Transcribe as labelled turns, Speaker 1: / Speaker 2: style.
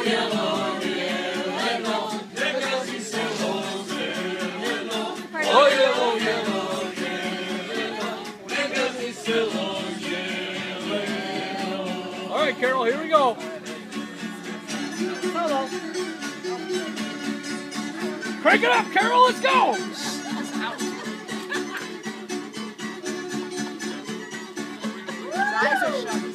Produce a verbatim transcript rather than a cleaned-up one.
Speaker 1: yellow, yellow, because he's so old, yellow.
Speaker 2: Oh, yellow,
Speaker 1: Yellow, yellow, because he's still old, yellow.
Speaker 2: All right, Carol, here we go.
Speaker 3: Hello.
Speaker 2: Crank it up, Carol, let's go.
Speaker 3: His eyes are shut.